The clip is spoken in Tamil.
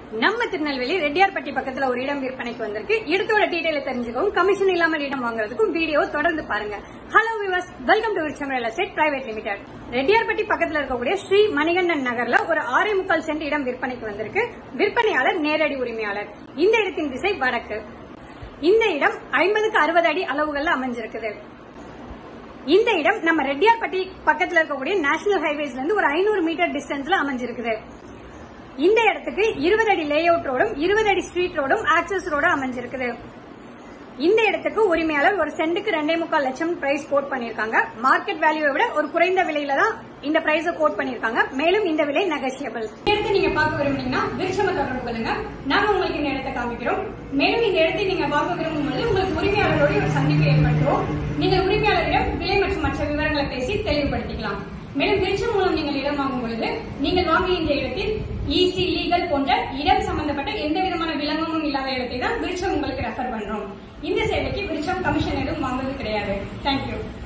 நம்ம திருநெல்வேலி ரெட்டியார்பட்டி பக்கத்துல ஒரு இடம் விற்பனைக்கு வந்திருக்கு. இடத்தோட டீடைல தெரிஞ்சுக்கவும் கமிஷன் இல்லாமல் இடம் வாங்குறதுக்கும் வீடியோ தொடர்ந்து பாருங்க. Hello viewers, welcome to Virutcham real estate private limited. ரெட்டியார்பட்டி பக்கத்துல இருக்கக்கூடிய ஸ்ரீ மணிகண்டன் நகர்ல ஒரு 6.25 சென்ட் இடம் விற்பனைக்கு வந்திருக்கு. விற்பனையாளர் நேரடி உரிமையாளர். இந்த இடத்தின் திசை வடக்கு. இந்த இடம் 50க்கு 60 அடி அளவுகள்ல அமைஞ்சிருக்குது. இந்த இடம் நம்ம ரெட்டியார்பட்டி பக்கத்துல இருக்கக்கூடிய நேஷனல் ஹைவேஸ்ல இருந்து ஒரு 500 மீட்டர் டிஸ்டன்ஸ்ல அமைஞ்சிருக்குது. இந்த இடத்துக்கு 20 அடி லே அவுட் ரோடும் 20 அடி ஸ்ட்ரீட் ரோடும் ஆக்சஸ் ரோடும் அமைஞ்சிருக்குது. இந்த இடத்துக்கு உரிமையாளர் ஒரு சென்ட்டுக்கு 2.25 லட்சம் பிரைஸ் கோட் பண்ணிருக்காங்க. மார்க்கெட் வேல்யூவை விட ஒரு குறைந்த விலையில தான் இந்த பிரைஸ கோட் பண்ணிருக்காங்க. மேலும் இந்த விலை நெகோஷியபிள். இந்த இடத்தை நீங்க பார்க்க விரும்புனீங்கன்னா விருட்சம தொடர்பு கொள்ளுங்க. நாங்க உங்களுக்கு இந்த இடத்தை காமிக்கிறோம். மேலும் இந்த இடத்தை நீங்க பார்க்க விரும்பும் போது உங்களுக்கு உரிமையாளரோட ஒரு சந்திப்பு ஏற்பட்டுரும். நீங்கள் உரிமையாளரிடம் விலை மற்றும் மற்ற விவரங்களை பேசி தெளிவுபடுத்திக்கலாம். மேலும் விருட்சம் மூலம் நீங்கள் இடம் வாங்கும் பொழுது நீங்கள் வாங்கிய இந்த இடத்தில் ஈசி லீகல் போன்ற இடம் சம்பந்தப்பட்ட எந்த விதமான விளம்பரமும் இல்லாத இடத்தை தான் விருட்சம் உங்களுக்கு ரெஃபர் பண்றோம். இந்த சேவைக்கு விருட்சம் கமிஷன் எதுவும் வாங்குவது கிடையாது. தேங்க்யூ.